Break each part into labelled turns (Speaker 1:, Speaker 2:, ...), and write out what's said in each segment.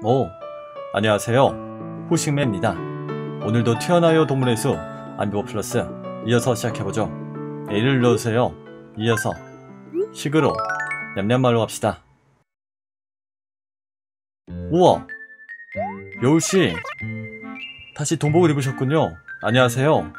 Speaker 1: 오, 안녕하세요. 호식매입니다. 오늘도 튀어나요 동물의 숲 안비버 플러스 이어서 시작해보죠. A를 눌러주세요. 이어서 식으로 냠냠말로 갑시다. 우와! 여울씨 다시 동복을 입으셨군요. 안녕하세요.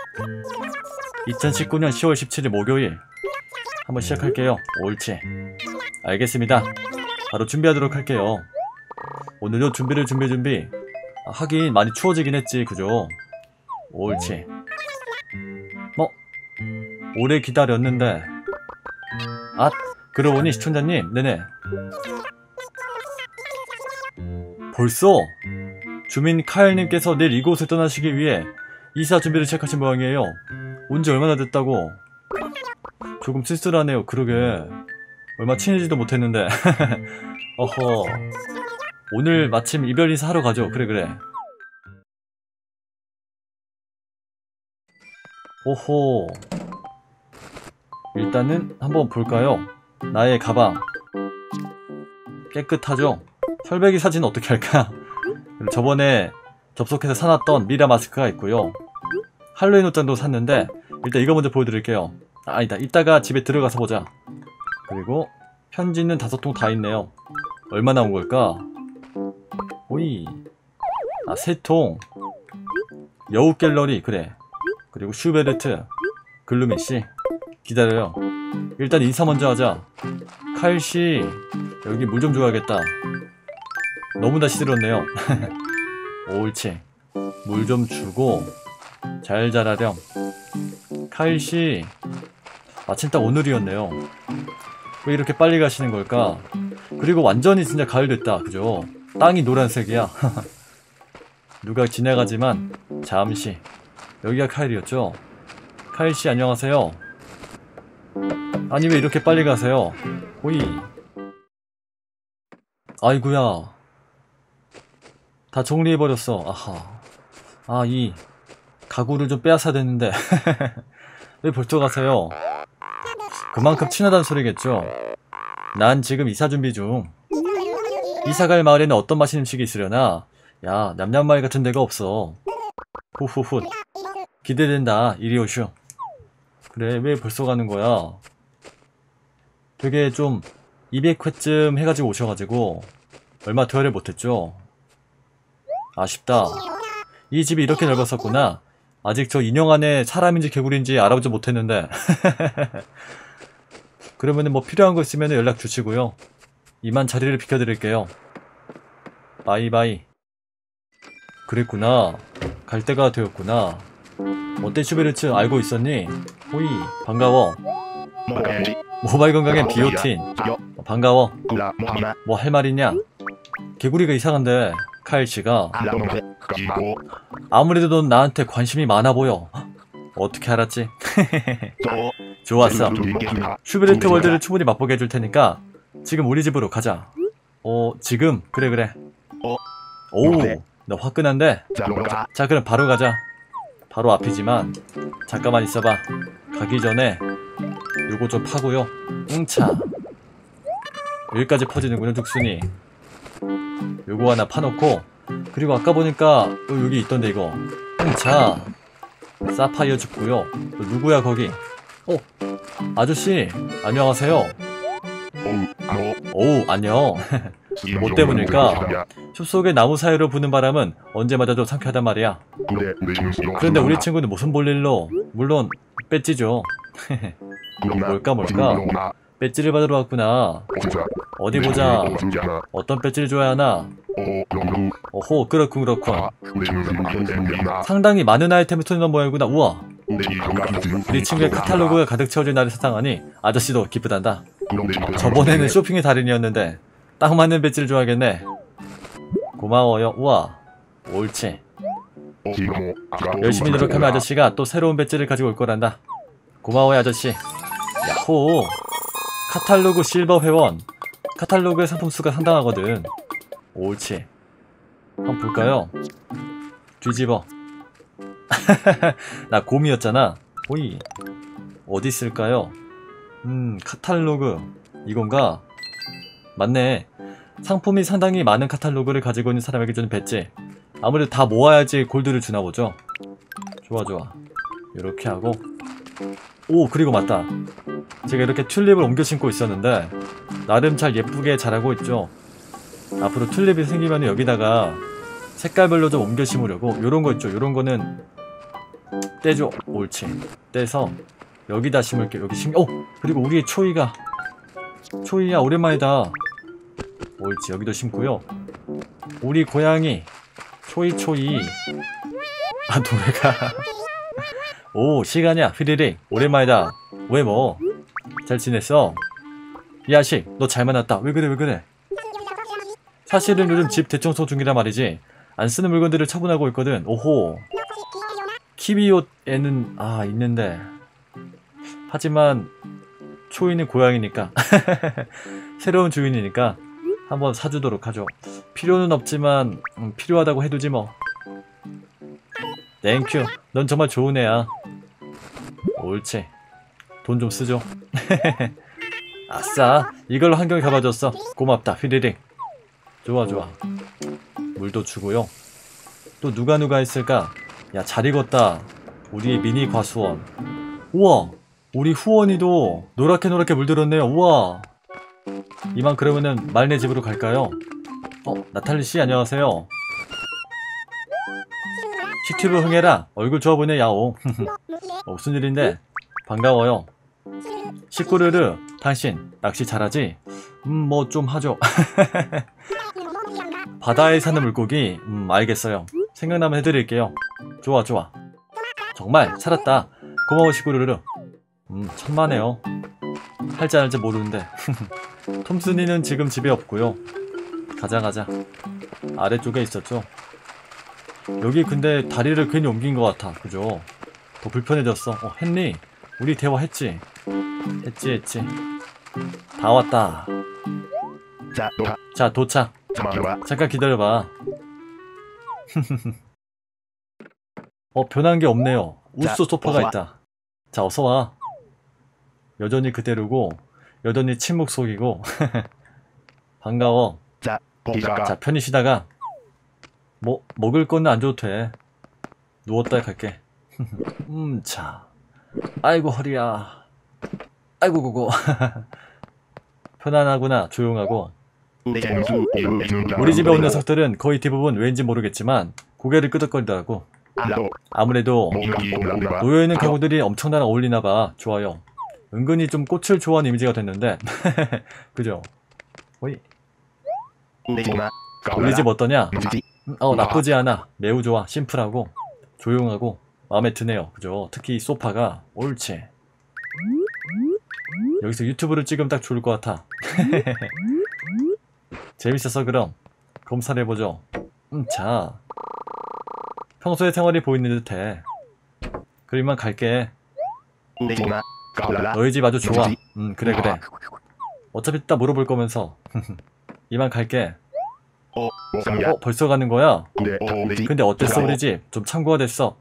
Speaker 1: 2019년 10월 17일 목요일 한번 시작할게요. 옳지. 알겠습니다. 바로 준비하도록 할게요. 오늘도 준비. 하긴 많이 추워지긴 했지, 그죠? 옳지. 오래 기다렸는데. 그러고 보니 시청자님, 네네. 벌써? 주민 카일님께서 내일 이곳을 떠나시기 위해 이사 준비를 시작하신 모양이에요. 온지 얼마나 됐다고? 조금 쓸쓸하네요. 그러게. 얼마 친해지도 못했는데. 어허. 오늘 마침 이별 인사하러 가죠. 그래. 오호. 일단은 한번 볼까요? 나의 가방. 깨끗하죠? 혈배기 사진은 어떻게 할까? 그리고 저번에 접속해서 사놨던 미라 마스크가 있고요. 할로윈 옷장도 샀는데 일단 이거 먼저 보여드릴게요. 아니다. 이따가 집에 들어가서 보자. 그리고 편지는 5통 다 있네요. 얼마 나온 걸까? 오이. 3통. 여우 갤러리. 그래. 그리고 슈베르트. 글루미씨. 기다려요. 일단 인사 먼저 하자. 카일씨 여기 물 좀 줘야겠다. 너무나 시들었네요. 옳지. 물 좀 주고 잘 자라렴. 카일씨 마침 딱 오늘이었네요. 왜 이렇게 빨리 가시는 걸까? 그리고 완전히 진짜 가을 됐다. 그죠? 땅이 노란색이야. 누가 지나가지만 잠시. 여기가 카일이었죠? 카일씨 안녕하세요. 아니 왜 이렇게 빨리 가세요? 호이. 아이구야. 다 정리해버렸어. 아하. 이 가구를 좀 빼앗아야 되는데. 왜 벌써 가세요? 그만큼 친하다는 소리겠죠? 난 지금 이사 준비 중. 이사갈 마을에는 어떤 맛있는 음식이 있으려나? 야, 냠냠마을 같은 데가 없어. 후후훗. 기대된다. 이리 오슈. 그래, 왜 벌써 가는 거야? 되게 좀 200회쯤 해가지고 오셔가지고 얼마 대화를 못했죠? 아쉽다. 이 집이 이렇게 넓었었구나. 아직 저 인형 안에 사람인지 개구리인지 알아보지 못했는데. 그러면은 뭐 필요한 거 있으면 연락 주시고요. 이만 자리를 비켜드릴게요. 바이바이. 그랬구나. 갈 때가 되었구나. 어때 슈베르츠 알고 있었니? 호이 반가워. 모바일 건강엔 비오틴. 반가워. 뭐 할 말 있냐? 개구리가 이상한데 카일씨가. 아무래도 넌 나한테 관심이 많아 보여. 어떻게 알았지? 좋았어. 슈베르트 월드를 충분히 맛보게 해줄 테니까 지금 우리 집으로 가자. 지금? 그래. 오, 너 화끈한데? 자, 그럼 바로 가자. 바로 앞이지만 잠깐만 있어봐. 가기 전에 요거 좀 파고요. 응차. 여기까지 퍼지는군요, 죽순이. 요거 하나 파놓고, 그리고 아까 보니까 여기 있던데 이거. 응차. 사파이어 줍고요. 누구야 거기? 아저씨 안녕하세요. 오우 안녕. 뭐 때문일까? 숲속의 나무 사이로 부는 바람은 언제 맞아도 상쾌하단 말이야. 그런데 우리 친구는 무슨 볼일로? 물론 배지죠. 뭘까? 배지를 받으러 왔구나. 어디 보자. 어떤 배지를 줘야 하나? 오호, 그렇군. 상당히 많은 아이템을 손에 모양이구나. 우와. 우리 친구의 카탈로그가 가득 채워진 날을 상상하니 아저씨도 기쁘단다. 저번에는 쇼핑의 달인이었는데 딱 맞는 배지를 줘야겠네. 고마워요. 우와. 옳지. 열심히 노력하면 아저씨가 또 새로운 배지를 가지고 올 거란다. 고마워요 아저씨. 야호. 카탈로그 실버 회원. 카탈로그의 상품 수가 상당하거든. 옳지. 한번 볼까요? 뒤집어. 나 곰이었잖아. 호이. 어디 있을까요? 카탈로그. 이건가? 맞네. 상품이 상당히 많은 카탈로그를 가지고 있는 사람에게 주는 배지. 아무래도 다 모아야지 골드를 주나 보죠. 좋아 좋아. 이렇게 하고. 오, 그리고 맞다. 제가 이렇게 튤립을 옮겨 심고 있었는데 나름 잘 예쁘게 자라고 있죠. 앞으로 튤립이 생기면 여기다가 색깔별로 좀 옮겨 심으려고. 요런 거 있죠. 요런 거는 떼죠. 옳지. 떼서 여기다 심을게요. 여기 오! 그리고 우리의 초이가. 초이야, 오랜만이다. 옳지. 여기도 심고요. 우리 고양이 초이. 아, 노래가. 오, 시간이야. 휘리릭. 오랜만이다. 왜 뭐? 잘 지냈어? 이 아식, 너 잘 만났다. 왜 그래? 사실은 요즘 집 대청소 중이라 말이지. 안 쓰는 물건들을 처분하고 있거든. 오호. 키비옷에는 있는데. 하지만 초이는 고양이니까 새로운 주인이니까 한번 사주도록 하죠. 필요는 없지만 필요하다고 해두지 뭐. 땡큐. 넌 정말 좋은 애야. 옳지. 돈 좀 쓰죠. 아싸. 이걸로 한경이 가봐줬어. 고맙다 휘리릭. 좋아. 물도 주고요. 또 누가 있을까? 야, 잘 익었다. 우리 미니 과수원. 우와, 우리 후원이도 노랗게 물들었네요. 우와. 이만 그러면은 말네 집으로 갈까요? 나탈리씨 안녕하세요. 시튜브 흥해라. 얼굴 좋아 보이네 야옹. 무슨 일인데? 반가워요. 시꾸르르, 당신 낚시 잘하지? 뭐 좀 하죠. 바다에 사는 물고기? 알겠어요. 생각나면 해드릴게요. 좋아. 정말 살았다. 고마워 시꾸르르. 천만에요. 할지 안 할지 모르는데. 톰슨이는 지금 집에 없고요. 가자. 아래쪽에 있었죠. 여기 근데 다리를 괜히 옮긴 것 같아. 그죠? 더 불편해졌어. 헨리, 우리 대화했지? 했지. 다 왔다. 자, 도착. 잠깐 기다려봐. 변한 게 없네요. 우쏘 소파가 있다. 자, 어서와. 여전히 그대로고 여전히 침묵 속이고. 반가워. 자, 편히 쉬다가 뭐 먹을 거는 안 줘도 돼. 누웠다 갈게. 자. 아이고 허리야. 아이고 고고. 편안하구나. 조용하고. 우리 집에 온 녀석들은 거의 대부분 왜인지 모르겠지만 고개를 끄덕거리더라고. 아무래도 놓여있는 가구들이 엄청나게 어울리나봐. 좋아요. 은근히 좀 꽃을 좋아하는 이미지가 됐는데. 그죠? 호이. 우리 집 어떠냐? 나쁘지 않아. 매우 좋아. 심플하고 조용하고 마음에 드네요. 그죠? 특히 이 소파가. 옳지. 여기서 유튜브를 찍으면 딱 좋을 것 같아. 재밌었어. 그럼 검사를 해보죠. 자, 평소의 생활이 보이는 듯해. 그럼 이만 갈게. 너희 집 아주 좋아. 그래. 어차피 이따 물어볼 거면서. 이만 갈게. 벌써 가는 거야? 근데 어땠어 우리 집? 좀 참고가 됐어.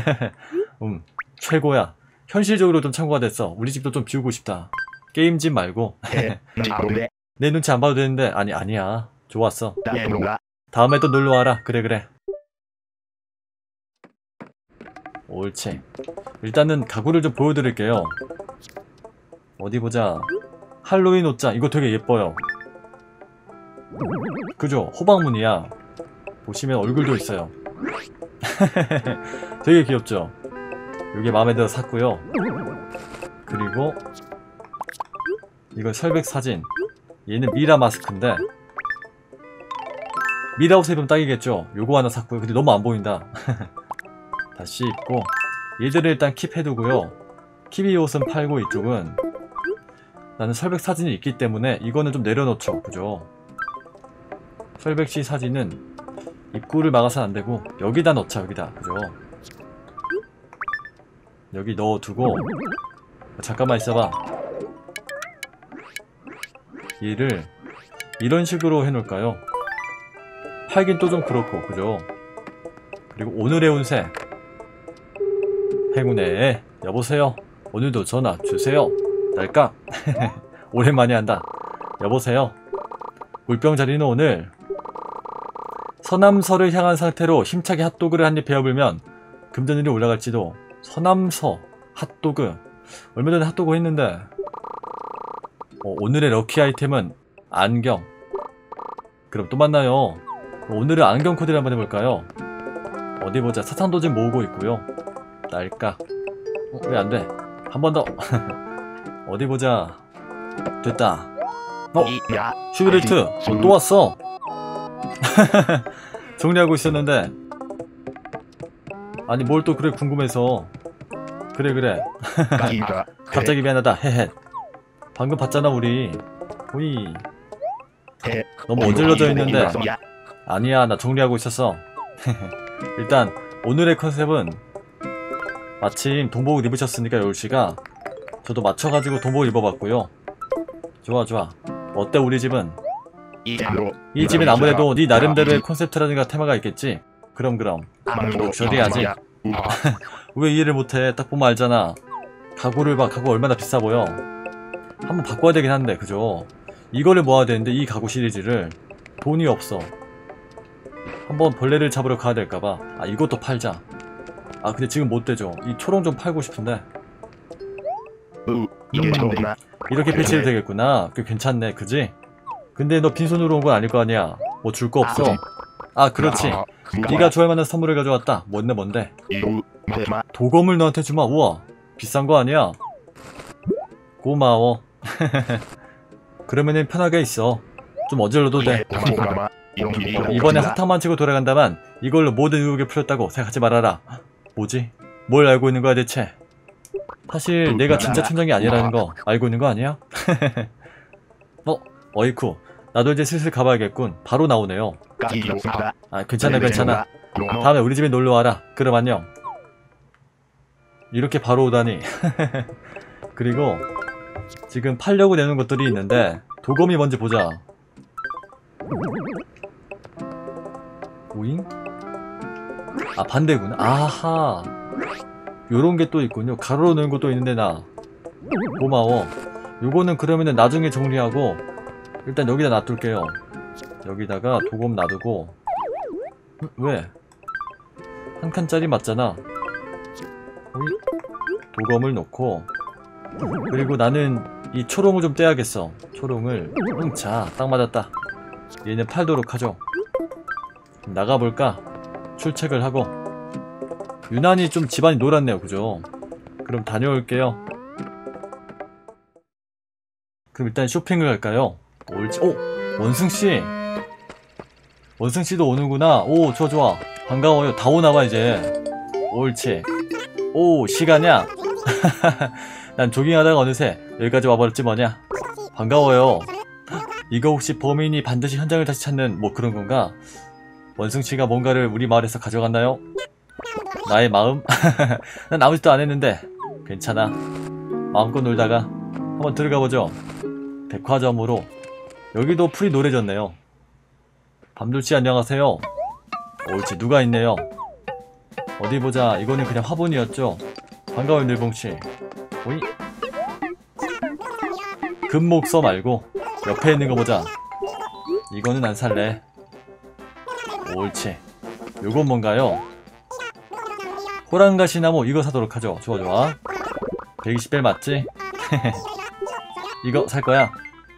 Speaker 1: 최고야. 현실적으로 좀 참고가 됐어. 우리 집도 좀 비우고 싶다. 게임집 말고. 내 눈치 안 봐도 되는데. 아니야. 좋았어. 다음에 또 놀러와라. 그래. 옳지. 일단은 가구를 좀 보여드릴게요. 어디 보자. 할로윈 옷장. 이거 되게 예뻐요. 그죠? 호박무늬야. 보시면 얼굴도 있어요. 되게 귀엽죠? 이게 마음에 들어 샀고요. 그리고 이건 설백 사진. 얘는 미라 마스크인데 미라 옷에 입으면 딱이겠죠? 요거 하나 샀고요. 근데 너무 안 보인다. 다시 입고 얘들을 일단 킵해두고요. 키비 옷은 팔고 이쪽은 나는 설백 사진이 있기 때문에 이거는 좀 내려놓죠. 그죠? 설백씨 사진은 입구를 막아서는 안되고 여기다 넣자. 여기다. 그죠? 여기 넣어두고 잠깐만 있어봐. 얘를 이런 식으로 해놓을까요? 팔긴 또 좀 그렇고. 그죠? 그리고 오늘의 운세. 행운에 여보세요. 오늘도 전화 주세요. 날까? 오랜만에 한다. 여보세요. 물병자리는 오늘 서남서를 향한 상태로 힘차게 핫도그를 한 입 베어불면 금전율이 올라갈지도. 서남서 핫도그. 얼마 전에 핫도그 했는데. 오늘의 럭키 아이템은 안경. 그럼 또 만나요. 오늘은 안경 코디를 한번 해볼까요? 어디 보자. 사탕도 지금 모으고 있고요. 날까. 왜 안 돼? 한 번 더. 어디 보자. 됐다. 슈비레이트 또 왔어. 정리하고 있었는데. 아니 뭘 또 그래 궁금해서. 그래. 갑자기 미안하다. 헤헤. 방금 봤잖아 우리. 호이. 너무 어질러져 있는데. 아니야 나 정리하고 있었어. 일단 오늘의 컨셉은 마침 동복을 입으셨으니까 여울씨가 저도 맞춰가지고 동복을 입어봤고요. 좋아. 어때 우리 집은? 이 집엔 아무래도 네 나름대로의 콘셉트라든가 테마가 있겠지? 그럼 럭셔리하지. 왜 이해를 못해? 딱 보면 알잖아. 가구를 봐. 가구 얼마나 비싸 보여. 한번 바꿔야 되긴 한데 그죠? 이거를 모아야 되는데 이 가구 시리즈를 돈이 없어. 한번 벌레를 잡으러 가야 될까봐. 아 이것도 팔자. 아 근데 지금 못 되죠. 이 초롱 좀 팔고 싶은데. 이렇게 배치해도 되겠구나. 꽤 괜찮네 그지? 근데 너 빈손으로 온 건 아닐 거 아니야. 뭐 줄 거 없어? 아 그렇지. 네가 좋아할 만한 선물을 가져왔다. 뭔데? 도검을 너한테 주마. 우와 비싼 거 아니야? 고마워. 그러면은 편하게 있어. 좀 어질러도 돼. 이번에 사탕만 치고 돌아간다만 이걸로 모든 의혹을 풀었다고 생각하지 말아라. 뭐지? 뭘 알고 있는 거야 대체? 사실 내가 진짜 촌장이 아니라는 거 알고 있는 거 아니야? 어이쿠 나도 이제 슬슬 가봐야겠군. 바로 나오네요. 아 괜찮아. 다음에 우리 집에 놀러와라. 그럼 안녕. 이렇게 바로 오다니. 그리고 지금 팔려고 내는 것들이 있는데 도검이 뭔지 보자. 오잉? 아 반대구나. 아하 요런게 또 있군요. 가로로 넣은 것도 있는데 나 고마워. 요거는 그러면은 나중에 정리하고 일단 여기다 놔둘게요. 여기다가 도검 놔두고. 왜? 한 칸짜리 맞잖아. 도검을 놓고. 그리고 나는 이 초롱을 좀 떼야겠어. 초롱을. 자, 딱 맞았다. 얘는 팔도록 하죠. 나가볼까? 출첵을 하고. 유난히 좀 집안이 놀았네요. 그죠? 그럼 다녀올게요. 그럼 일단 쇼핑을 할까요? 옳지. 오! 원승씨! 원승씨도 오는구나. 오, 좋아. 반가워요. 다 오나봐, 이제. 옳지. 오, 시가냐? 난 조깅하다가 어느새 여기까지 와버렸지 뭐냐. 반가워요. 이거 혹시 범인이 반드시 현장을 다시 찾는 뭐 그런 건가? 원승씨가 뭔가를 우리 마을에서 가져갔나요? 나의 마음? 난 아무 짓도 안 했는데. 괜찮아. 마음껏 놀다가 한번 들어가보죠. 백화점으로. 여기도 풀이 노래졌네요. 밤둘씨 안녕하세요. 옳지 누가 있네요. 어디 보자. 이거는 그냥 화분이었죠. 반가워요 늘봉씨. 오이. 금목서 말고 옆에 있는 거 보자. 이거는 안 살래. 옳지. 요건 뭔가요? 호랑가시나무. 이거 사도록 하죠. 좋아. 120벨 맞지? 이거 살 거야.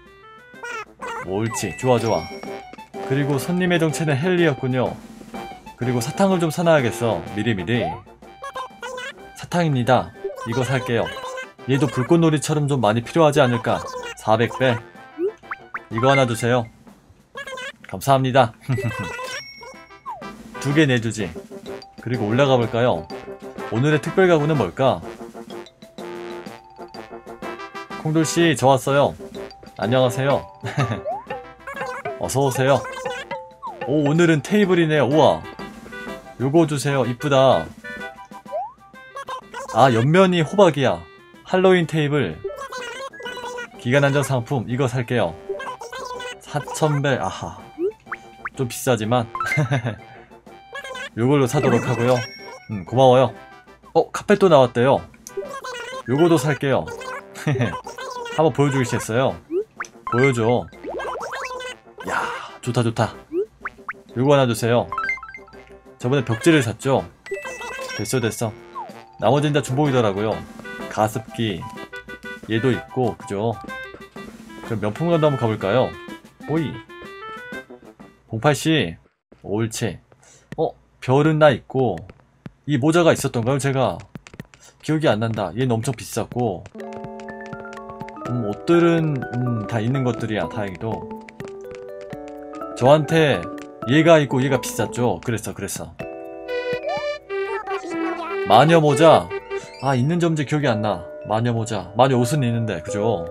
Speaker 1: 옳지. 좋아. 그리고 손님의 정체는 헨리였군요. 그리고 사탕을 좀 사놔야겠어. 미리. 사탕입니다. 이거 살게요. 얘도 불꽃놀이처럼 좀 많이 필요하지 않을까. 400배. 이거 하나 주세요. 감사합니다. 2개 내주지. 그리고 올라가 볼까요? 오늘의 특별 가구는 뭘까? 콩돌씨 저 왔어요. 안녕하세요. 어서오세요. 오 오늘은 테이블이네요. 우와 요거 주세요. 이쁘다. 아 옆면이 호박이야. 할로윈 테이블. 기간한정 상품 이거 살게요. 4000벨. 아하 좀 비싸지만 요걸로 사도록 하고요. 고마워요. 카펫도 나왔대요. 요거도 살게요. 한번 보여주시겠어요? 보여줘. 야 좋다 좋다. 요거 하나 주세요. 저번에 벽지를 샀죠? 됐어. 나머지는 다 중복이더라고요. 가습기 얘도 있고 그죠? 그럼 명품관도 한번 가볼까요? 오이 봉팔씨 옳지. 별은 나 있고 이 모자가 있었던가요? 제가 기억이 안 난다. 얘는 엄청 비쌌고 옷들은 다 있는 것들이야. 다행히도 저한테 얘가 있고 얘가 비쌌죠. 그랬어. 마녀 모자 있는 점지 기억이 안 나. 마녀 모자 마녀 옷은 있는데 그죠?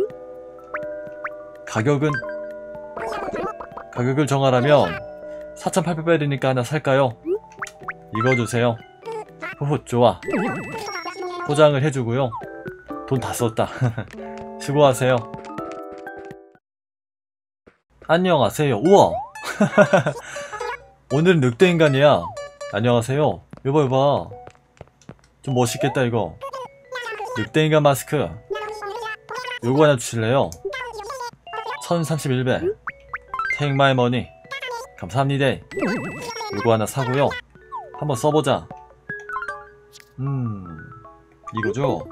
Speaker 1: 가격을 정하라면 4,800배리니까 하나 살까요? 이거 주세요. 후후 좋아. 포장을 해주고요. 돈 다 썼다. 수고하세요. 안녕하세요. 우와. 오늘은 늑대인간이야. 안녕하세요. 여봐 좀 멋있겠다 이거. 늑대인간 마스크 요거 하나 주실래요? 1031배 Take my money. 감사합니다. 요거 하나 사고요. 한번 써보자. 이거죠?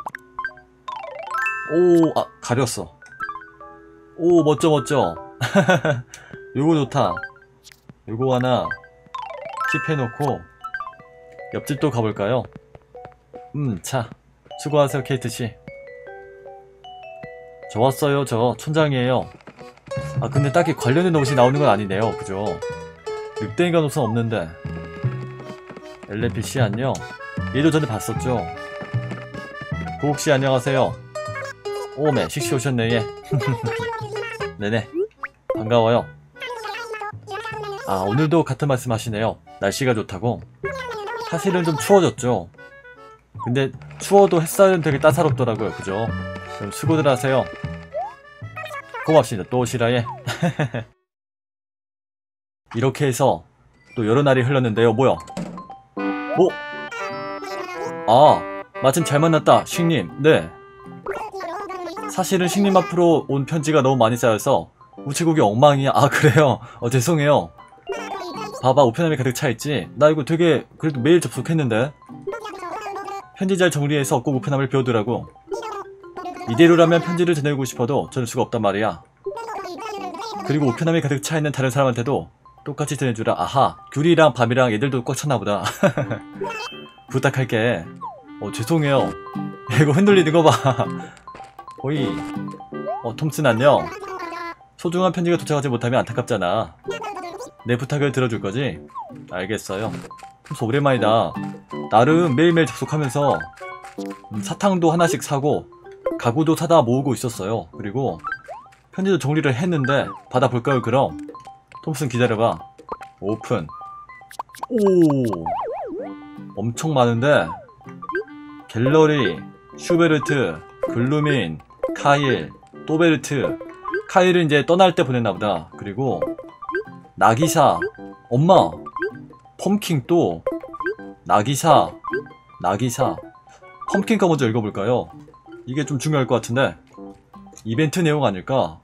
Speaker 1: 오, 가렸어. 오, 멋져. 요거 좋다. 요거 하나 킵해놓고 옆집 또 가볼까요? 자, 수고하세요 케이트씨. 저 왔어요. 저 촌장이에요. 근데 딱히 관련된 옷이 나오는 건 아니네요. 그죠? 늑대인간 옷은 없는데. LPC 안녕. 얘도 전에 봤었죠? 고옥씨 안녕하세요. 오메 식시 오셨네 얘. 네네 반가워요. 오늘도 같은 말씀 하시네요. 날씨가 좋다고. 사실은 좀 추워졌죠. 근데 추워도 햇살은 되게 따사롭더라고요. 그죠? 그럼 수고들 하세요. 고맙습니다. 또 오시라 예. 이렇게 해서 또 여러 날이 흘렀는데요. 뭐야? 마침 잘 만났다 식님. 네, 사실은 식님 앞으로 온 편지가 너무 많이 쌓여서 우체국이 엉망이야. 그래요? 죄송해요. 봐봐 우편함이 가득 차있지? 나 이거 되게 그래도 매일 접속했는데. 편지 잘 정리해서 꼭 우편함을 비워두라고. 이대로라면 편지를 전해주고 싶어도 전할 수가 없단 말이야. 그리고 우편함이 가득 차있는 다른 사람한테도 똑같이 전해주라. 아하, 귤이랑 밤이랑 얘들도 꽉 찼나보다. 부탁할게. 죄송해요. 이거 흔들리는 거 봐. 호이. 톰슨 안녕. 소중한 편지가 도착하지 못하면 안타깝잖아. 내 부탁을 들어줄 거지? 알겠어요. 톰슨 오랜만이다. 나름 매일매일 접속하면서 사탕도 하나씩 사고 가구도 사다 모으고 있었어요. 그리고 편지도 정리를 했는데 받아볼까요 그럼? 톰슨 기다려봐. 오픈. 오, 엄청 많은데. 갤러리, 슈베르트, 글루민, 카일, 또베르트. 카일은 이제 떠날 때 보냈나보다. 그리고 나기사, 엄마, 펌킨 또 나기사. 펌킨 거 먼저 읽어볼까요? 이게 좀 중요할 것 같은데. 이벤트 내용 아닐까?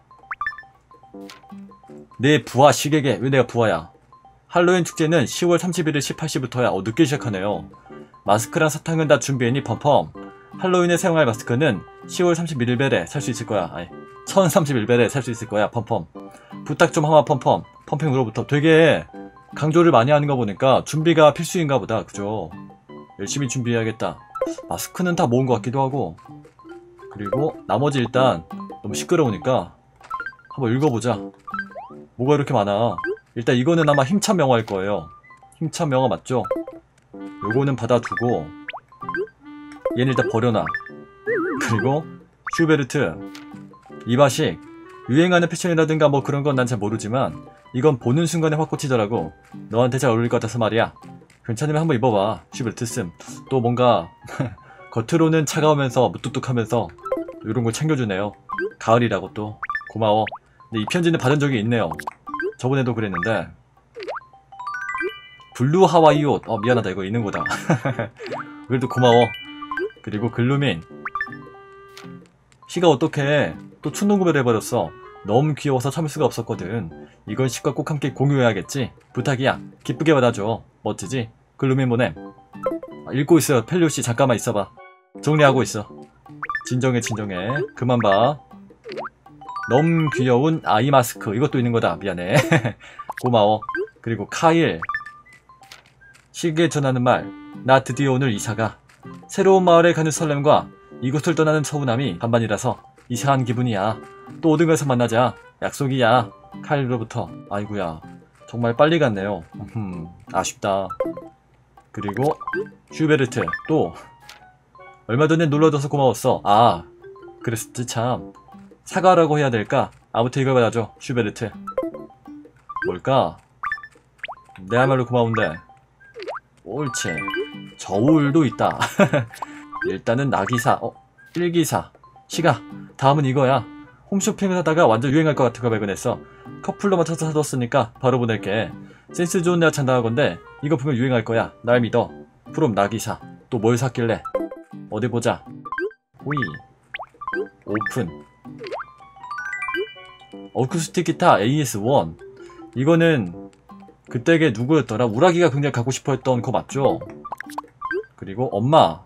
Speaker 1: 내 부하 시객에. 왜 내가 부하야? 할로윈 축제는 10월 31일 18시부터야. 늦게 시작하네요. 마스크랑 사탕은 다 준비했니? 펌펌. 할로윈에 사용할 마스크는 10월 31일벨에 살 수 있을 거야. 1031벨에 살 수 있을 거야. 펌펌. 부탁 좀 하마 펌펌. 펌핑으로부터. 되게 강조를 많이 하는 거 보니까 준비가 필수인가 보다. 그죠? 열심히 준비해야겠다. 마스크는 다 모은 것 같기도 하고. 그리고 나머지 일단 너무 시끄러우니까 한번 읽어보자. 뭐가 이렇게 많아. 일단 이거는 아마 힘찬 명화일 거예요. 힘찬 명화 맞죠? 요거는 받아두고 얘는 일단 버려놔. 그리고 슈베르트, 이바식. 유행하는 패션이라든가 뭐 그런 건 난 잘 모르지만 이건 보는 순간에 확 꽂히더라고. 너한테 잘 어울릴 것 같아서 말이야. 괜찮으면 한번 입어봐. 슈베르트 씀. 또 뭔가 겉으로는 차가우면서 무뚝뚝하면서 이런 걸 챙겨주네요. 가을이라고 또. 고마워. 근데 이 편지는 받은 적이 있네요. 저번에도 그랬는데. 블루 하와이 옷. 미안하다. 이거 있는 거다. 그래도 고마워. 그리고 글루민. 시가 어떡해. 또 충동구매를 해버렸어. 너무 귀여워서 참을 수가 없었거든. 이건 식과 꼭 함께 공유해야겠지. 부탁이야. 기쁘게 받아줘. 멋지지? 글루미모넴. 읽고 있어요. 펠리오씨 잠깐만 있어봐. 정리하고 있어. 진정해 진정해. 그만 봐. 너무 귀여운 아이 마스크. 이것도 있는 거다. 미안해. 고마워. 그리고 카일. 시계에 전하는 말. 나 드디어 오늘 이사가. 새로운 마을에 가는 설렘과 이곳을 떠나는 서운함이 반반이라서 이상한 기분이야. 또 어딘가에서 만나자. 약속이야. 카일로부터. 아이구야. 정말 빨리 갔네요. 아쉽다. 그리고 슈베르트. 또 얼마 전에 놀러줘서 고마웠어. 아 그랬지 참. 사과라고 해야 될까? 아무튼 이걸 받아줘. 슈베르트. 뭘까? 내야말로 고마운데. 옳지. 저울도 있다. 일단은 나기사. 일기사. 시가. 다음은 이거야. 홈쇼핑을 하다가 완전 유행할 것 같은 거 발견했어. 커플로 맞춰서 사뒀으니까 바로 보낼게. 센스 좋은 내가 찬다는 건데 이거 보면 유행할 거야. 날 믿어. 프롬 나기사. 또 뭘 샀길래? 어디 보자. 호이. 오픈. 어쿠스틱 기타 AS1. 이거는 그때게 누구였더라? 우라기가 굉장히 갖고 싶어 했던 거 맞죠? 그리고 엄마.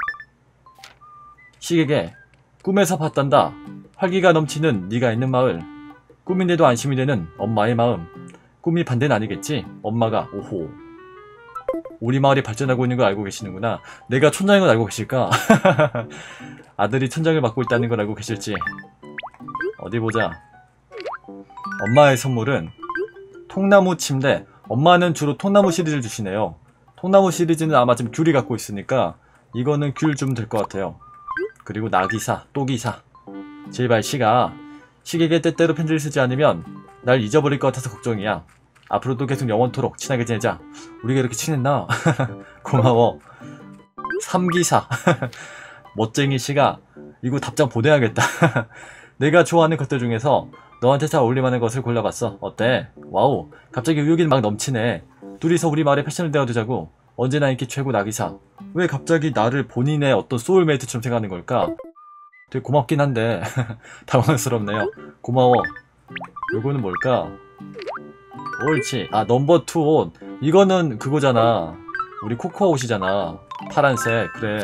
Speaker 1: 시계게. 꿈에서 봤단다. 활기가 넘치는 네가 있는 마을. 꿈인데도 안심이 되는 엄마의 마음. 꿈이 반대는 아니겠지? 엄마가. 오호. 우리 마을이 발전하고 있는 걸 알고 계시는구나. 내가 촌장인 걸 알고 계실까? 아들이 촌장을 맡고 있다는 걸 알고 계실지. 어디 보자. 엄마의 선물은 통나무 침대. 엄마는 주로 통나무 시리즈를 주시네요. 통나무 시리즈는 아마 지금 귤이 갖고 있으니까 이거는 귤 주면 될 것 같아요. 그리고 나기사, 또기사. 제발 시가. 시계에 때때로 편지를 쓰지 않으면 날 잊어버릴 것 같아서 걱정이야. 앞으로도 계속 영원토록 친하게 지내자. 우리가 이렇게 친했나? 고마워. 삼기사. 멋쟁이 시가. 이거 답장 보내야겠다. 내가 좋아하는 것들 중에서 너한테 잘 어울릴만한 것을 골라봤어. 어때? 와우. 갑자기 의욕이 막 넘치네. 둘이서 우리 마을의 패션을 대어두자고. 언제나 인기 최고 나기사. 왜 갑자기 나를 본인의 어떤 소울메이트처럼 생각하는 걸까? 되게 고맙긴 한데 당황스럽네요. 고마워. 요거는 뭘까? 옳지. 아 넘버 2 옷. 이거는 그거잖아. 우리 코코아 옷이잖아. 파란색. 그래.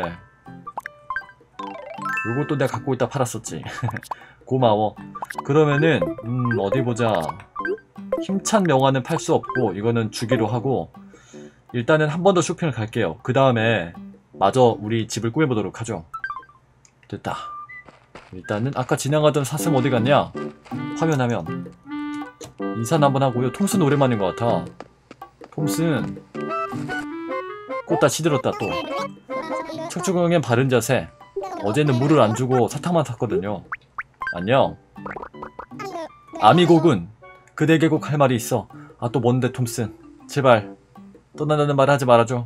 Speaker 1: 요것도 내가 갖고 있다 팔았었지. 고마워. 그러면은 어디 보자. 힘찬 명화는 팔 수 없고 이거는 주기로 하고 일단은 한 번 더 쇼핑을 갈게요. 그 다음에 마저 우리 집을 꾸며보도록 하죠. 됐다. 일단은 아까 지나가던 사슴 어디 갔냐? 화면하면 인사는 한번 하고요. 톰슨 오랜만인 것 같아. 톰슨 꽃다 시들었다 또. 척추공엔 바른 자세. 어제는 물을 안 주고 사탕만 탔거든요. 안녕. 아미고군. 그대에게 꼭 할 말이 있어. 아 또 뭔데 톰슨. 제발 떠난다는 말 하지 말아줘.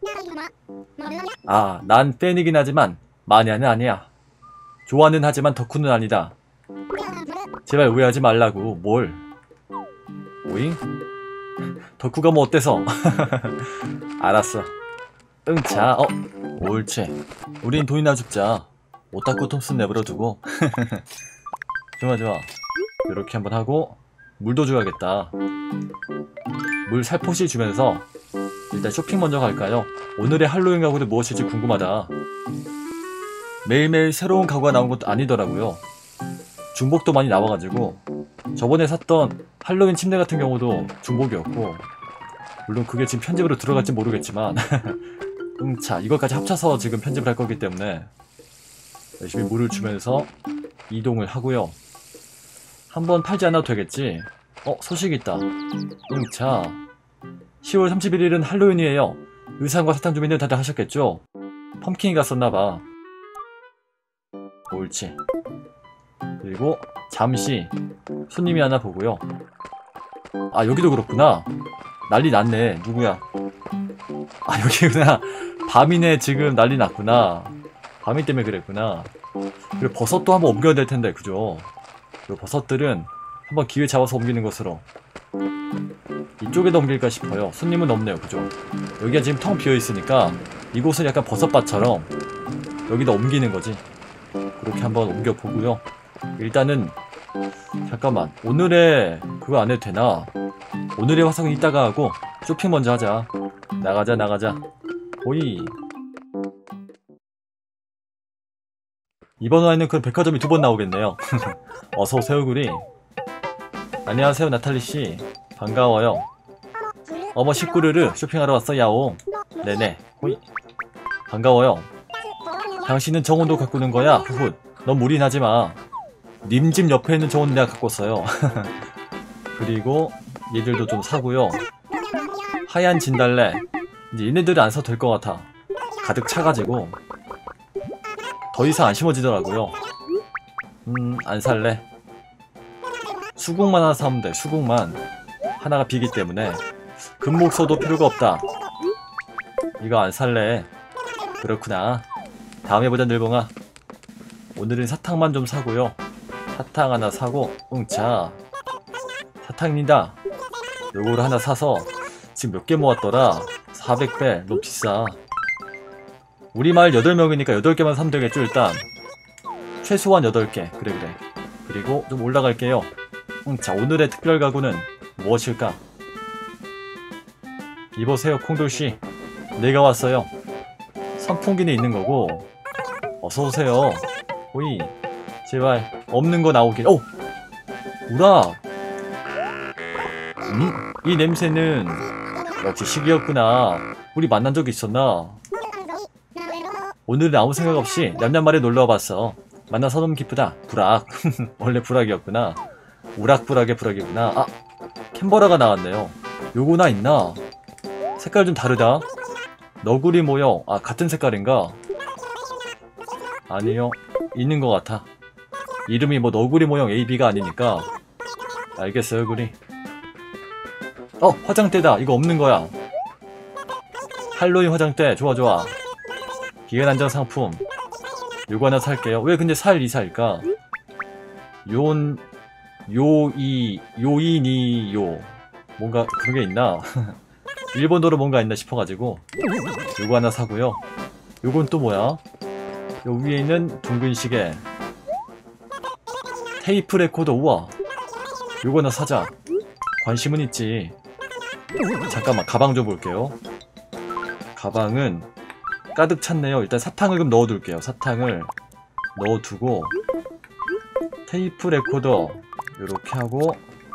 Speaker 1: 아 난 팬이긴 하지만 마니아는 아니야. 좋아는 하지만 덕후는 아니다. 제발 오해하지 말라고. 뭘. 오잉? 덕후가 뭐 어때서? 알았어. 응자. 옳지. 우린 돈이나 줍자. 오타쿠 톰슨 내버려두고. 좋아 좋아. 이렇게 한번 하고 물도 줘야겠다. 물 살포시 주면서 일단 쇼핑 먼저 갈까요? 오늘의 할로윈 가구도 무엇일지 궁금하다. 매일매일 새로운 가구가 나온 것도 아니더라고요. 중복도 많이 나와가지고 저번에 샀던 할로윈 침대 같은 경우도 중복이었고 물론 그게 지금 편집으로 들어갈지 모르겠지만 자 이것까지 합쳐서 지금 편집을 할 거기 때문에 열심히 물을 주면서 이동을 하고요. 한번 팔지 않아도 되겠지? 소식 있다. 자 10월 31일은 할로윈이에요. 의상과 사탕 준비는 다들 하셨겠죠? 펌킨이 갔었나봐. 옳지. 그리고 잠시 손님이 하나 보고요. 아 여기도 그렇구나. 난리 났네. 누구야? 아 여기구나. 밤이네. 지금 난리 났구나. 밤이 때문에 그랬구나. 그리고 버섯도 한번 옮겨야 될 텐데 그죠? 이 버섯들은 한번 기회 잡아서 옮기는 것으로 이쪽에다 옮길까 싶어요. 손님은 없네요 그죠? 여기가 지금 텅 비어있으니까 이곳은 약간 버섯밭처럼 여기다 옮기는 거지. 그렇게 한번 옮겨보고요. 일단은 잠깐만, 오늘의 그거 안 해도 되나? 오늘의 화성은 이따가 하고 쇼핑 먼저 하자. 나가자 나가자. 오이. 이번 화에는 그 백화점이 2번 나오겠네요. 어서오세요 구리. 안녕하세요 나탈리씨. 반가워요. 어머 시꾸르르 쇼핑하러 왔어 야옹. 네네. 호이. 반가워요. 당신은 정원도 가꾸는 거야? 후훗. 넌 무리나지마. 님 집 옆에 있는 정원 내가 갖고 왔어요. 그리고 얘들도 좀 사고요. 하얀 진달래. 이제 얘네들은 안 사도 될 것 같아. 가득 차가지고 더 이상 안 심어지더라고요. 안 살래. 수국만 하나 사면 돼. 수국만. 하나가 비기 때문에. 금목서도 필요가 없다. 이거 안 살래. 그렇구나. 다음에 보자 늘봉아. 오늘은 사탕만 좀 사고요. 사탕 하나 사고. 자 사탕입니다. 요거를 하나 사서 지금 몇 개 모았더라. 400배. 너무 비싸. 우리 마을 8명이니까 8개만 사면 되겠죠 일단. 최소한 8개. 그래. 그리고 좀 올라갈게요. 자 오늘의 특별 가구는 무엇일까? 이보세요 콩돌씨. 내가 왔어요. 선풍기는 있는 거고. 어서오세요. 호이. 제발 없는 거 나오길. 오! 우락! 이 냄새는 역시 식이었구나. 우리 만난 적이 있었나? 오늘은 아무 생각 없이 냠냠말에 놀러와봤어. 만나서 너무 기쁘다. 부락. 원래 부락이었구나. 우락부락의 부락이구나. 아! 캔버라가 나왔네요. 요거나 있나? 색깔 좀 다르다. 너구리 모형. 아 같은 색깔인가? 아니요. 있는 것 같아. 이름이 뭐 너구리 모형 AB가 아니니까. 알겠어요 구리. 화장대다. 이거 없는 거야. 할로윈 화장대. 좋아. 기계난장 상품. 요거 하나 살게요. 왜 근데 살 이사일까? 요이니요. 뭔가 그런 게 있나? 일본어로 뭔가 있나 싶어가지고 요거 하나 사고요. 요건 또 뭐야? 요 위에 있는 둥근 시계. 테이프 레코더. 우와. 요거 하나 사자. 관심은 있지. 잠깐만 가방 좀 볼게요. 가방은 가득 찼네요. 일단 사탕을 좀 넣어둘게요. 사탕을 넣어두고 테이프 레코더 요렇게 하고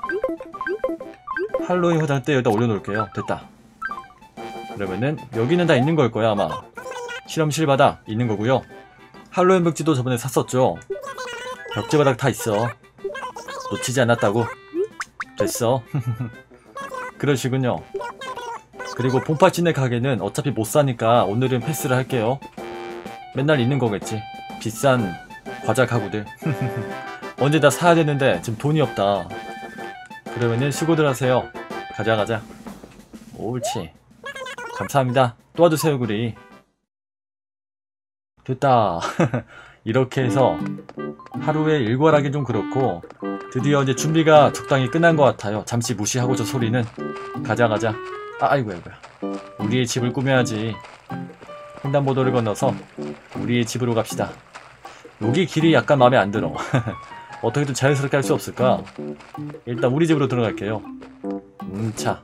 Speaker 1: 할로윈 화장대 여기다 올려놓을게요. 됐다. 그러면은 여기는 다 있는 걸 거야 아마. 실험실 바닥 있는 거고요. 할로윈 벽지도 저번에 샀었죠. 벽지 바닥 다 있어. 놓치지 않았다고. 됐어. 그러시군요. 그리고 봄파치네 가게는 어차피 못 사니까 오늘은 패스를 할게요. 맨날 있는 거겠지. 비싼 과자 가구들. 언제 다 사야 되는데 지금 돈이 없다. 그러면은 수고들 하세요. 가자. 옳지. 감사합니다. 도와주세요 구리. 됐다. 이렇게 해서 하루에 일과하기 좀 그렇고 드디어 이제 준비가 적당히 끝난 것 같아요. 잠시 무시하고 저 소리는. 가자. 아이고야. 우리의 집을 꾸며야지. 횡단보도를 건너서 우리의 집으로 갑시다. 여기 길이 약간 마음에 안 들어. 어떻게든 자연스럽게 할 수 없을까? 일단 우리 집으로 들어갈게요. 자.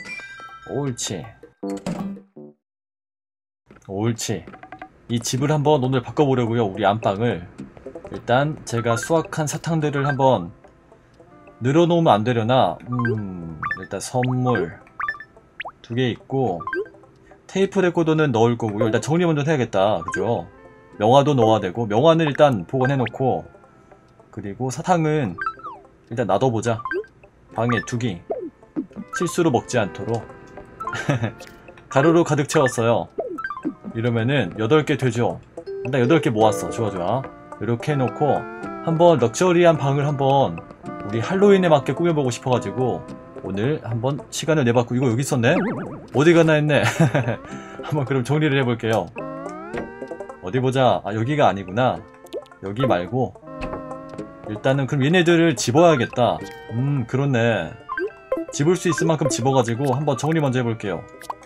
Speaker 1: 옳지. 이 집을 한번 오늘 바꿔보려고요. 우리 안방을. 일단 제가 수확한 사탕들을 한번 늘어놓으면 안 되려나? 일단 선물 2개 있고 테이프 레코더는 넣을 거고요. 일단 정리 먼저 해야겠다. 그죠? 명화도 넣어야 되고 명화는 일단 보관해놓고 그리고 사탕은 일단 놔둬보자. 방에 두기. 실수로 먹지 않도록. 가루로 가득 채웠어요. 이러면은 8개 되죠. 일단 8개 모았어. 좋아. 이렇게 해놓고 한번 럭셔리한 방을 한번 우리 할로윈에 맞게 꾸며보고 싶어가지고 오늘 한번 시간을 내봤고. 이거 여기 있었네? 어디 가나 했네. 한번 그럼 정리를 해볼게요. 어디 보자. 아 여기가 아니구나. 여기 말고 일단은 그럼 얘네들을 집어야겠다. 그렇네. 집을 수 있을 만큼 집어가지고 한번 정리 먼저 해볼게요.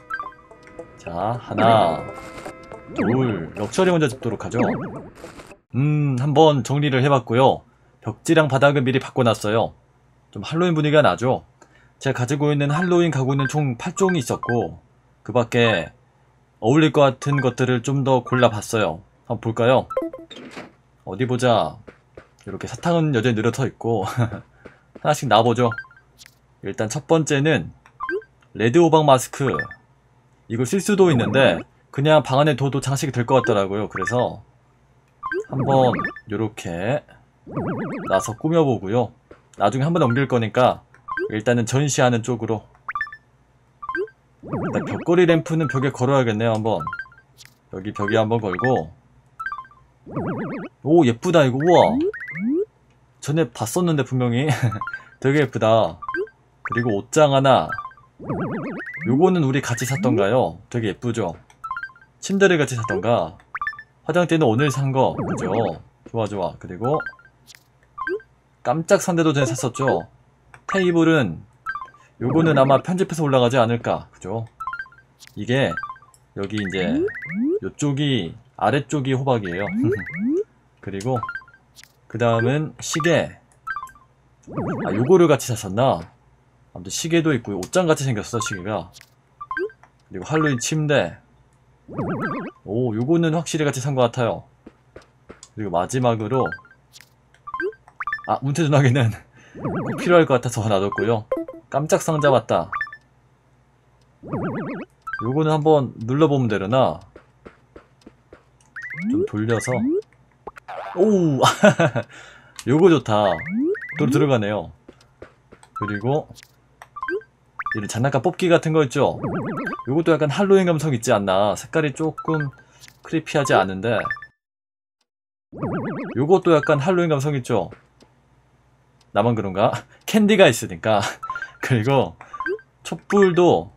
Speaker 1: 자 하나 둘 럭셔리 먼저 집도록 하죠. 한번 정리를 해봤고요. 벽지랑 바닥을 미리 바꿔놨어요. 좀 할로윈 분위기가 나죠? 제가 가지고 있는 할로윈 가구는 총 8종이 있었고 그 밖에 어울릴 것 같은 것들을 좀 더 골라봤어요. 한번 볼까요? 어디 보자. 이렇게 사탕은 여전히 늘어서 있고 하나씩 나와보죠. 일단 첫 번째는 레드 호박 마스크. 이걸 쓸 수도 있는데 그냥 방 안에 둬도 장식이 될 것 같더라고요. 그래서 한번 요렇게 놔서 꾸며보고요. 나중에 한번 옮길 거니까 일단은 전시하는 쪽으로. 일단 벽걸이 램프는 벽에 걸어야겠네요. 한번 여기 벽에 한번 걸고. 오, 예쁘다 이거. 우와, 전에 봤었는데 분명히. 되게 예쁘다. 그리고 옷장 하나. 요거는 우리 같이 샀던가요? 되게 예쁘죠? 침대를 같이 샀던가. 화장대는 오늘 산거 그죠? 좋아. 그리고 깜짝 선대도 전에 샀었죠? 테이블은 요거는 아마 편집해서 올라가지 않을까 그죠? 이게 여기 이제 요쪽이 아래쪽이 호박이에요. 그리고 그 다음은 시계. 아, 요거를 같이 샀었나? 아무튼 시계도 있고 옷장 같이 생겼어 시계가. 그리고 할로윈 침대. 오, 요거는 확실히 같이 산 것 같아요. 그리고 마지막으로 문태전화기는 꼭 필요할 것 같아서 놔뒀고요. 깜짝 상자 맞다. 요거는 한번 눌러보면 되려나? 좀 돌려서. 오우 요거 좋다. 또 들어가네요. 그리고 이런 장난감 뽑기 같은 거 있죠? 요것도 약간 할로윈 감성 있지 않나? 색깔이 조금 크리피하지 않은데 요것도 약간 할로윈 감성 있죠? 나만 그런가? 캔디가 있으니까. 그리고 촛불도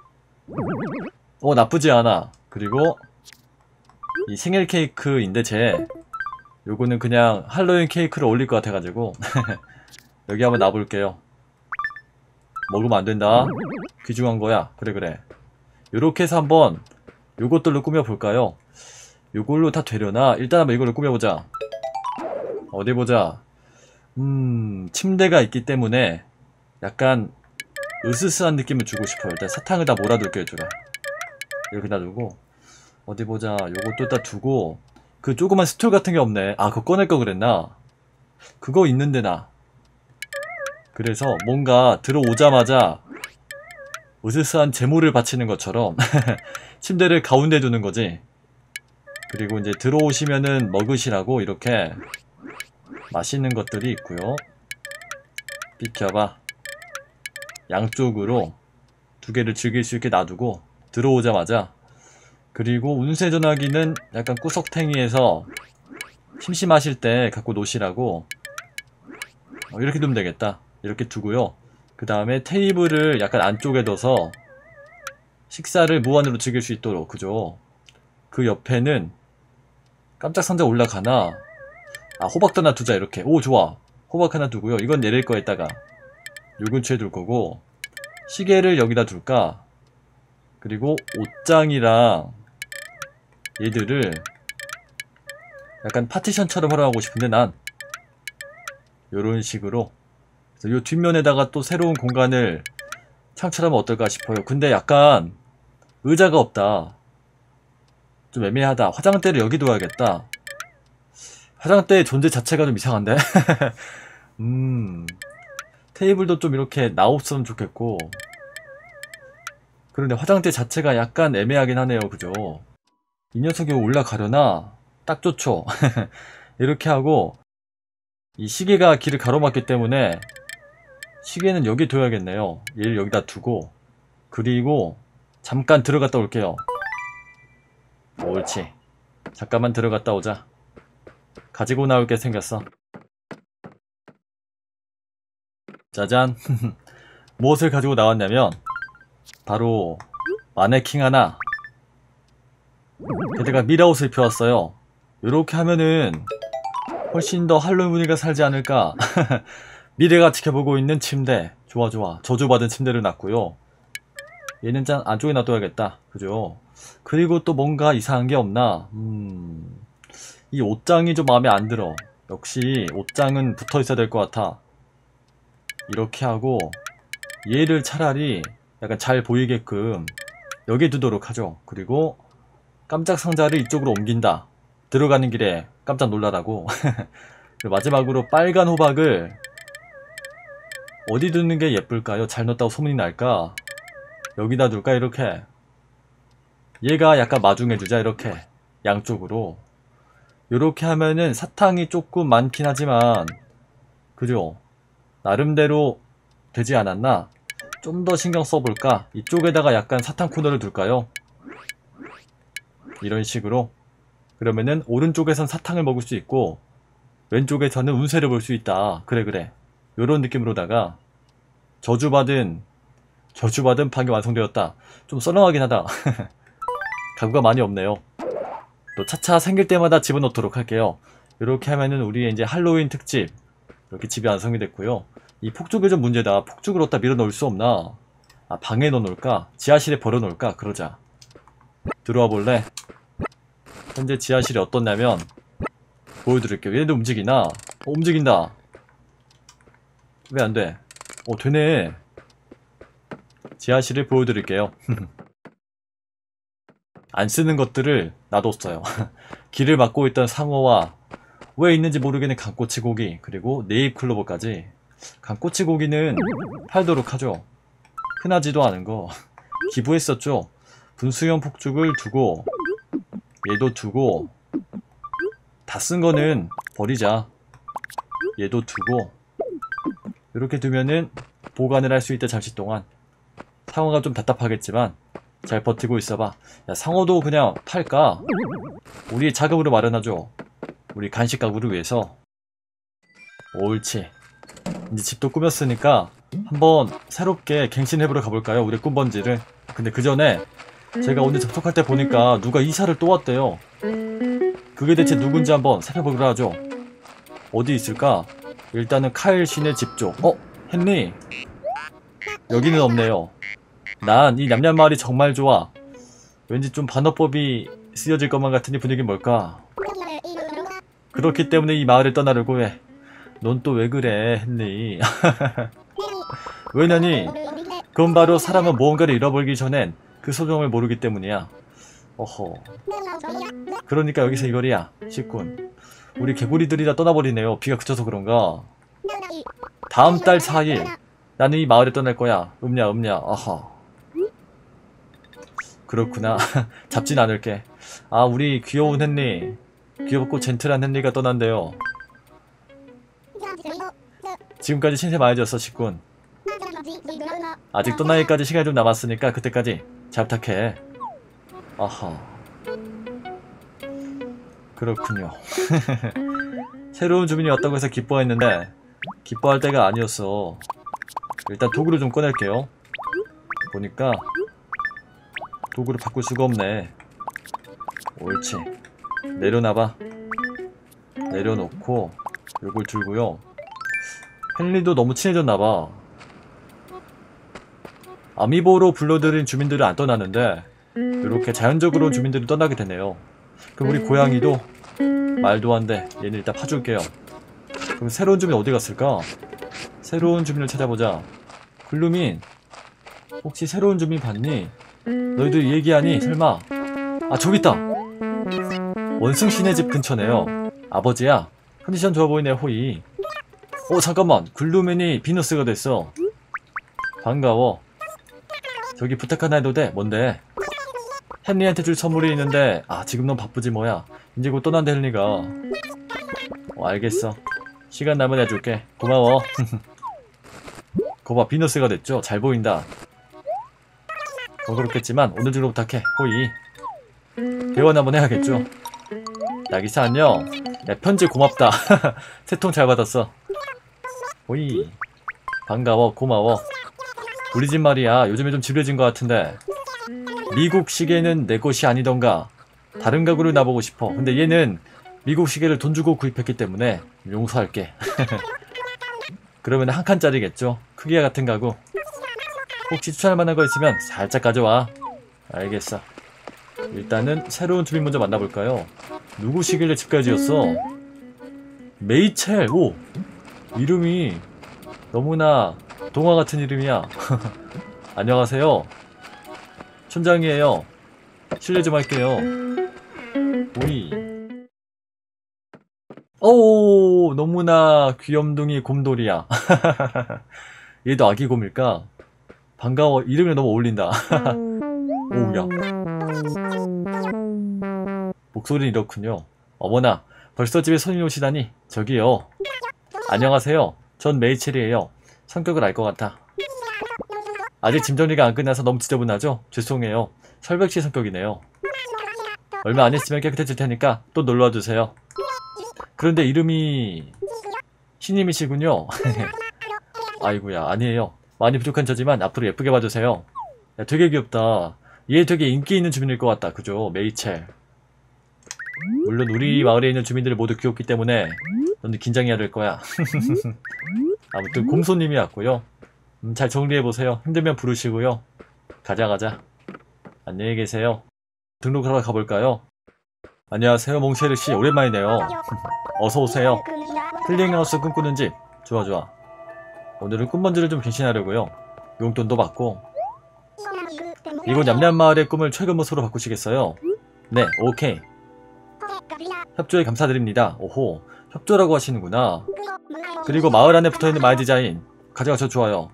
Speaker 1: 나쁘지 않아. 그리고 이 생일 케이크인데 요거는 그냥 할로윈 케이크를 올릴 것 같아가지고 여기 한번 놔볼게요. 먹으면 안 된다. 귀중한 거야. 그래. 요렇게 해서 한번 요것들로 꾸며볼까요? 요걸로 다 되려나? 일단 한번 이걸로 꾸며보자. 어디 보자. 침대가 있기 때문에 약간 으스스한 느낌을 주고 싶어요. 일단 사탕을 다 몰아둘게요, 제가. 이렇게 놔두고. 어디 보자. 요것도 다 두고. 그 조그만 스툴 같은 게 없네. 그거 꺼낼 거 그랬나? 그거 있는데 나. 그래서 뭔가 들어오자마자 으스스한 재물을 바치는 것처럼 침대를 가운데 두는 거지. 그리고 이제 들어오시면은 먹으시라고 이렇게 맛있는 것들이 있고요. 비켜봐. 양쪽으로 두 개를 즐길 수 있게 놔두고 들어오자마자. 그리고 운세 전화기는 약간 구석탱이에서 심심하실 때 갖고 노시라고 이렇게 두면 되겠다. 이렇게 두고요. 그 다음에 테이블을 약간 안쪽에 둬서 식사를 무한으로 즐길 수 있도록. 그죠? 그 옆에는 깜짝 상자 올라가나? 호박도 하나 두자. 이렇게. 오, 좋아. 호박 하나 두고요. 이건 내릴 거에다가 요 근처에 둘 거고, 시계를 여기다 둘까? 그리고 옷장이랑 얘들을 약간 파티션처럼 활용하고 싶은데 난 요런 식으로. 그래서 요 뒷면에다가 또 새로운 공간을 창출하면 어떨까 싶어요. 근데 약간 의자가 없다. 좀 애매하다. 화장대를 여기 둬야겠다. 화장대의 존재 자체가 좀 이상한데? 테이블도 좀 이렇게 나옵으면 좋겠고. 그런데 화장대 자체가 약간 애매하긴 하네요. 그죠? 이 녀석이 올라가려나? 딱 좋죠? 이렇게 하고, 이 시계가 길을 가로막기 때문에 시계는 여기 둬야겠네요. 얘를 여기다 두고, 그리고 잠깐 들어갔다 올게요. 옳지. 잠깐만 들어갔다 오자. 가지고 나올 게 생겼어. 짜잔. 무엇을 가지고 나왔냐면 바로 마네킹 하나, 게다가 미라옷을 입혀왔어요. 이렇게 하면은 훨씬 더 할로윈 분위기가 살지 않을까. 미래가 지켜보고 있는 침대. 좋아. 저주받은 침대를 놨고요. 얘는 짠 안쪽에 놔둬야겠다. 그죠? 그리고 또 뭔가 이상한 게 없나? 이 옷장이 좀 마음에 안 들어. 역시 옷장은 붙어 있어야 될 것 같아. 이렇게 하고 얘를 차라리 약간 잘 보이게끔 여기에 두도록 하죠. 그리고 깜짝 상자를 이쪽으로 옮긴다. 들어가는 길에 깜짝 놀라라고. 그리고 마지막으로 빨간 호박을 어디 두는 게 예쁠까요? 잘 넣었다고 소문이 날까? 여기다 둘까? 이렇게. 얘가 약간 마중해주자. 이렇게 양쪽으로. 이렇게 하면은 사탕이 조금 많긴 하지만 그죠? 나름대로 되지 않았나? 좀 더 신경 써볼까? 이쪽에다가 약간 사탕 코너를 둘까요? 이런 식으로. 그러면은 오른쪽에선 사탕을 먹을 수 있고 왼쪽에서는 운세를 볼 수 있다. 그래. 요런 느낌으로다가 저주받은 방이 완성되었다. 좀 썰렁하긴 하다. 가구가 많이 없네요. 또 차차 생길 때마다 집어넣도록 할게요. 이렇게 하면은 우리의 이제 할로윈 특집 이렇게 집이 완성이 됐고요. 이 폭죽이 좀 문제다. 폭죽을 어디다 밀어 넣을 수 없나? 아, 방에 넣어 놓을까? 지하실에 버려 놓을까? 그러자. 들어와 볼래? 현재 지하실이 어떻냐면 보여드릴게요. 얘네도 움직이나? 움직인다. 왜 안 돼? 되네. 지하실을 보여드릴게요. 안 쓰는 것들을 놔뒀어요. 길을 막고 있던 상어와 왜 있는지 모르겠는 강꼬치 고기, 그리고 네잎 클로버까지. 강꼬치 고기는 팔도록 하죠. 흔하지도 않은 거 기부했었죠. 분수형 폭죽을 두고 얘도 두고 다 쓴 거는 버리자. 얘도 두고 이렇게 두면은 보관을 할 수 있다. 잠시 동안. 상어가 좀 답답하겠지만 잘 버티고 있어봐. 야, 상어도 그냥 팔까? 우리 자금으로 마련하죠. 우리 간식 가구를 위해서. 옳지. 이제 집도 꾸몄으니까 한번 새롭게 갱신해보러 가볼까요? 우리 꿈번지를. 근데 그 전에 제가 오늘 접속할 때 보니까 누가 이사를 또 왔대요. 그게 대체 누군지 한번 살펴보기로 하죠. 어디 있을까? 일단은 카일 신의 집 쪽. 헨리. 여기는 없네요. 난 이 냠냠마을이 정말 좋아. 왠지 좀 반어법이 쓰여질 것만 같으니 분위기는 뭘까? 그렇기 때문에 이 마을을 떠나려고 해. 넌 또 왜 그래, 헨리? 왜냐니? 그건 바로 사람은 무언가를 잃어버리기 전엔 그 소중함을 모르기 때문이야. 어허. 그러니까 여기서 이거리야, 시꾼. 우리 개구리들이 다 떠나버리네요. 비가 그쳐서 그런가? 다음 달 4일 나는 이 마을에 떠날 거야. 음냐. 아하. 그렇구나. 잡진 않을게. 아, 우리 귀여운 헨리. 귀엽고 젠틀한 헨리가 떠난대요. 지금까지 신세 많이 졌어, 시꾼. 아직 떠나기까지 시간이 좀 남았으니까 그때까지 잘 부탁해. 아하. 그렇군요. 새로운 주민이 왔다고 해서 기뻐했는데 기뻐할 때가 아니었어. 일단 도구를 좀 꺼낼게요. 보니까 도구를 바꿀 수가 없네. 옳지. 내려놔봐. 내려놓고 요걸 들고요. 헨리도 너무 친해졌나봐. 아미보로 불러들인 주민들은 안 떠나는데 이렇게 자연적으로 주민들이 떠나게 되네요. 그럼 우리 고양이도 말도 안 돼. 얘는 일단 파줄게요. 그럼 새로운 주민 어디 갔을까? 새로운 주민을 찾아보자. 글루민, 혹시 새로운 주민 봤니? 너희들 얘기하니? 설마? 아, 저기 있다. 원숭씨네 집 근처네요. 아버지야. 컨디션 좋아 보이네, 호이. 잠깐만. 글루맨이 비너스가 됐어. 반가워. 저기 부탁 하나 해도 돼? 뭔데? 헨리한테 줄 선물이 있는데 지금 넌 바쁘지 뭐야. 이제 곧 떠난대 헨리가. 알겠어. 시간 나면 해줄게. 고마워. 거봐, 비너스가 됐죠? 잘 보인다. 그렇겠지만 오늘 중으로 부탁해, 호이. 대화 한번 해야겠죠? 나기사 안녕. 야, 편지 고맙다. 새 통 잘 받았어. 호이. 반가워. 고마워. 우리 집 말이야. 요즘에 좀 지루해진 것 같은데 미국 시계는 내 것이 아니던가. 다른 가구를 놔보고 싶어. 근데 얘는 미국 시계를 돈 주고 구입했기 때문에 용서할게. 그러면 한 칸짜리겠죠? 크기가 같은 가구. 혹시 추천할 만한 거 있으면 살짝 가져와. 알겠어. 일단은 새로운 주민 먼저 만나볼까요? 누구 시계를 집까지 지었어? 메이첼. 오, 이름이 너무나 동화 같은 이름이야. 안녕하세요. 촌장이에요. 실례 좀 할게요. 오이. 오, 너무나 귀염둥이 곰돌이야. 얘도 아기 곰일까? 반가워. 이름이 너무 어울린다. 오우야. 목소리는 이렇군요. 어머나, 벌써 집에 손님 오시다니. 저기요. 안녕하세요. 전 메이첼이에요. 성격을 알 것 같아. 아직 짐 정리가 안 끝나서 너무 지저분하죠? 죄송해요. 철벽씨 성격이네요. 얼마 안 있으면 깨끗해질 테니까 또 놀러와 주세요. 그런데 이름이 신님이시군요. 아이고야, 아니에요. 많이 부족한 저지만 앞으로 예쁘게 봐주세요. 야, 되게 귀엽다. 얘 되게 인기 있는 주민일 것 같다. 그죠? 메이첼. 물론 우리 마을에 있는 주민들 모두 귀엽기 때문에 너는 긴장해야 될 거야. 아무튼 곰손님이 왔고요. 잘 정리해보세요. 힘들면 부르시고요. 가자. 안녕히 계세요. 등록하러 가볼까요? 안녕하세요, 몽쉐르씨. 오랜만이네요. 어서오세요. 힐링하우스 꿈꾸는 집. 좋아. 오늘은 꿈먼지를 좀 갱신하려고요. 용돈도 받고. 이곳 냠냠마을의 꿈을 최근 모습으로 바꾸시겠어요? 네, 오케이. 협조에 감사드립니다. 오호, 협조라고 하시는구나. 그리고 마을 안에 붙어있는 마을 디자인 가져가셔. 좋아요.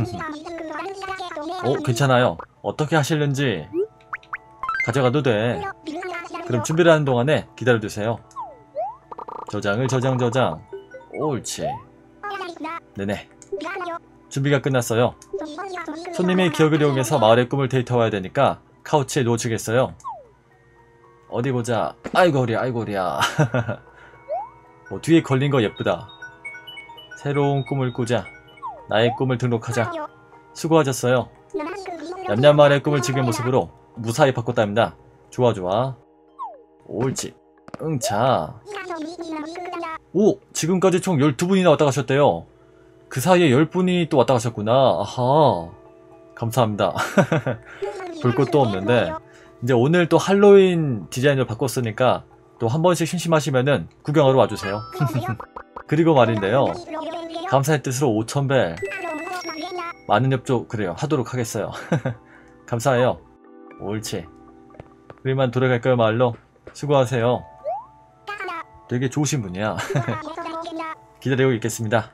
Speaker 1: 괜찮아요. 어떻게 하실는지 가져가도 돼. 그럼 준비를 하는 동안에 기다려주세요. 저장. 옳지. 네네. 준비가 끝났어요. 손님의 기억을 이용해서 마을의 꿈을 데이터화해야 되니까 카우치에 놓으시겠어요? 어디 보자. 아이고 허리야. 뒤에 걸린 거 예쁘다. 새로운 꿈을 꾸자. 나의 꿈을 등록하자. 수고하셨어요. 냠냠마을의 꿈을 지금 모습으로 무사히 바꿨답니다. 좋아. 옳지. 응차. 오! 지금까지 총 12분이나 왔다 가셨대요. 그 사이에 10분이 또 왔다 가셨구나. 아하. 감사합니다. 볼 것도 없는데 이제 오늘 또 할로윈 디자인을 바꿨으니까 또 한 번씩 심심하시면은 구경하러 와주세요. 그리고 말인데요. 감사의 뜻으로 5000벨 많은 협조 그래요. 하도록 하겠어요. 감사해요. 옳지. 우리만 돌아갈까요, 마을로? 수고하세요. 되게 좋으신 분이야. 기다리고 있겠습니다.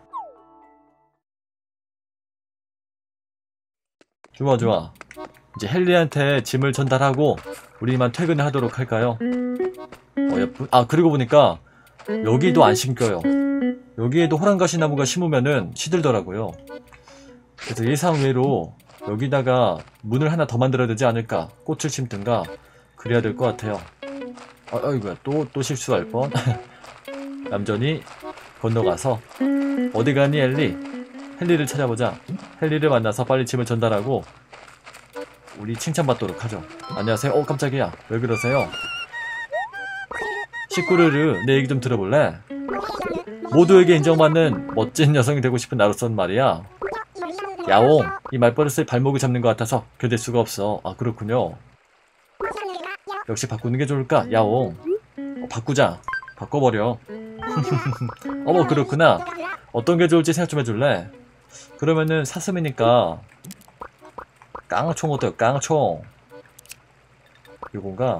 Speaker 1: 좋아. 이제 헨리한테 짐을 전달하고 우리만 퇴근을 하도록 할까요? 그리고 보니까 여기도 안 심겨요. 여기에도 호랑가시 나무가 심으면은 시들더라고요. 그래서 예상외로 여기다가 문을 하나 더 만들어야 되지 않을까. 꽃을 심든가 그래야 될 것 같아요. 아이고야, 또 실수할 뻔. 얌전히 건너가서 어디 가니 헨리를 찾아보자. 헨리를 만나서 빨리 짐을 전달하고 우리 칭찬받도록 하죠. 안녕하세요. 깜짝이야. 왜 그러세요? 시꾸르르, 내 얘기 좀 들어볼래? 모두에게 인정받는 멋진 여성이 되고 싶은 나로서는 말이야. 야옹, 이 말버릇을 발목을 잡는 것 같아서 견딜 수가 없어. 그렇군요. 역시 바꾸는 게 좋을까? 야옹. 바꾸자. 바꿔버려. 어머, 그렇구나. 어떤 게 좋을지 생각 좀 해줄래? 그러면은 사슴이니까 깡총 어때요? 깡총. 요건가?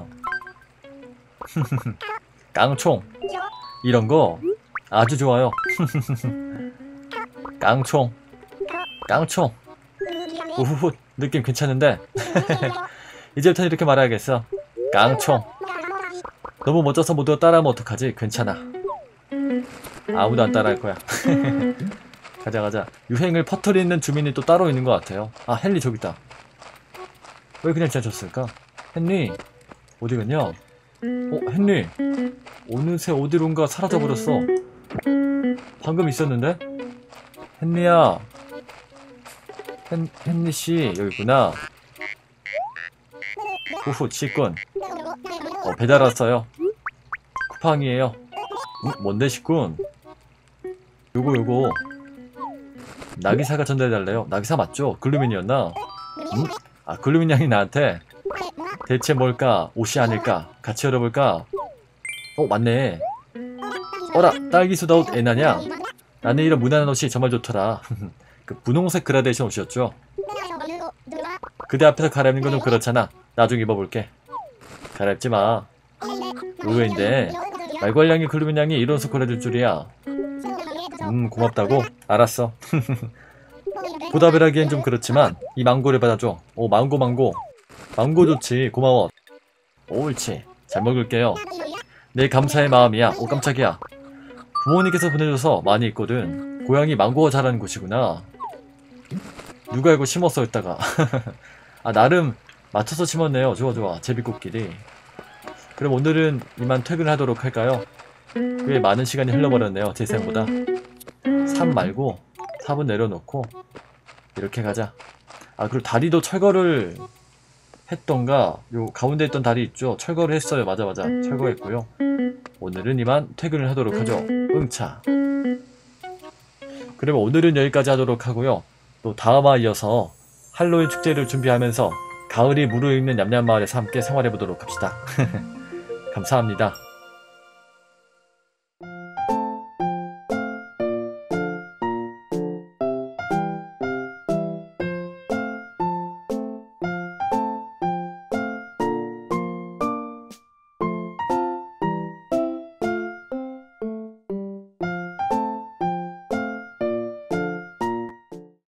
Speaker 1: 깡총. 이런거 아주 좋아요. 깡총. 우후, 느낌 괜찮은데? 이제부터는 이렇게 말해야겠어. 깡총. 너무 멋져서 모두가 따라하면 어떡하지? 괜찮아. 아무도 안 따라할 거야. 가자. 유행을 퍼뜨리는 주민이 또 따로 있는 것 같아요. 헨리 저기 있다. 왜 그냥 지나쳤을까? 헨리 어디 갔냐? 헨리 어느새 어디론가 사라져버렸어. 방금 있었는데? 헨리야. 헨리씨 여기구나. 후후 치꾼. 배달 왔어요. 쿠팡이에요. 뭔데 시꾼? 요거 나기사가 전달해달래요. 나기사 맞죠? 글루민이었나? 글루민 양이 나한테 대체 뭘까? 옷이 아닐까? 같이 열어볼까? 맞네. 어라, 딸기수다옷 애나냐? 나는 이런 무난한 옷이 정말 좋더라. 그 분홍색 그라데이션 옷이었죠. 그대 앞에서 갈아입는 건 좀 그렇잖아. 나중에 입어볼게. 갈아입지 마. 의외인데 말괄량이 글루민 양이 이런 옷을 골라줄 줄이야. 고맙다고? 알았어. 보답을 하기엔 좀 그렇지만 이 망고를 받아줘. 오, 망고. 망고 좋지. 고마워. 옳지. 잘 먹을게요. 내 감사의 마음이야. 오, 깜짝이야. 부모님께서 보내줘서 많이 있거든. 고향이 망고가 자라는 곳이구나. 누가 알고 심었어 했다가. 아, 나름 맞춰서 심었네요. 좋아. 제비꽃끼리. 그럼 오늘은 이만 퇴근하도록 할까요? 꽤 많은 시간이 흘러버렸네요. 제 생각보다. 3 말고 4분 내려놓고 이렇게 가자. 아, 그리고 다리도 철거를 했던가. 요 가운데 있던 다리 있죠? 철거를 했어요. 맞아. 철거했고요. 오늘은 이만 퇴근을 하도록 하죠. 응차. 그러면 오늘은 여기까지 하도록 하고요. 또 다음화 이어서 할로윈 축제를 준비하면서 가을이 무르익는 냠냠마을에서 함께 생활해보도록 합시다. 감사합니다.